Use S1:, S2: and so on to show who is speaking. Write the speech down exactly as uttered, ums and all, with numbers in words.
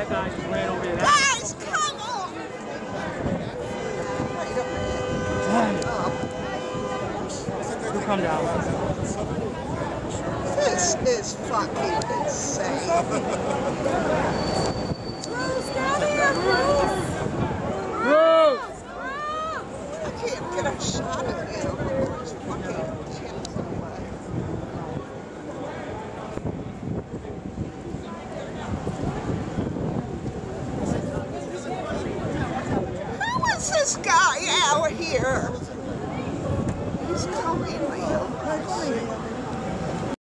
S1: that guy just ran over there.
S2: Guys, come on! Wait a minute.
S1: You come down.
S2: This is fucking insane.
S3: Bruce, down here, Bruce!
S1: Bruce!
S2: I can't get a shot at him. His fucking chips away. How is this guy out here?